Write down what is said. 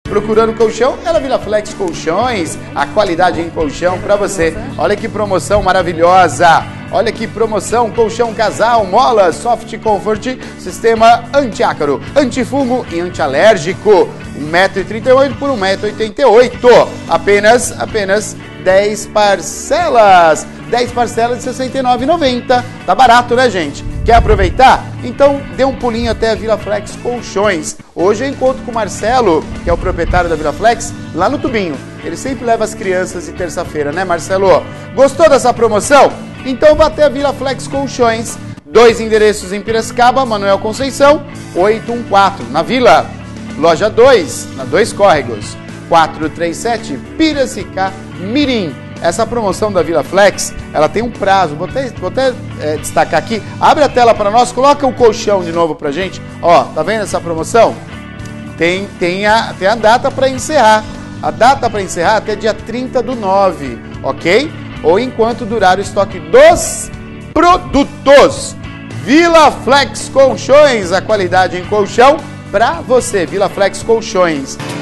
Procurando colchão, é na Vila Flex Colchões, a qualidade em colchão para você. Olha que promoção maravilhosa! Olha que promoção, colchão casal, mola, soft comfort, sistema antiácaro, antifungo e antialérgico. 1,38 m por 1,88 m. Apenas 10 parcelas. 10 parcelas de R$ 69,90. Tá barato, né, gente? Quer aproveitar? Então dê um pulinho até a Vila Flex Colchões. Hoje eu encontro com o Marcelo, que é o proprietário da Vila Flex, lá no Tubinho. Ele sempre leva as crianças de terça-feira, né, Marcelo? Gostou dessa promoção? Então vá até a Vila Flex Colchões. 2 endereços em Piracicaba, Manuel Conceição, 814. Na Vila, loja 2, na 2 Córregos, 437, Piracicaba, Mirim. Essa promoção da Vila Flex, ela tem um prazo, vou até destacar aqui, abre a tela para nós, coloca o colchão de novo pra gente, ó, tá vendo essa promoção? Tem a data para encerrar, até dia 30/9, ok? Ou enquanto durar o estoque dos produtos. Vila Flex Colchões, a qualidade em colchão para você, Vila Flex Colchões.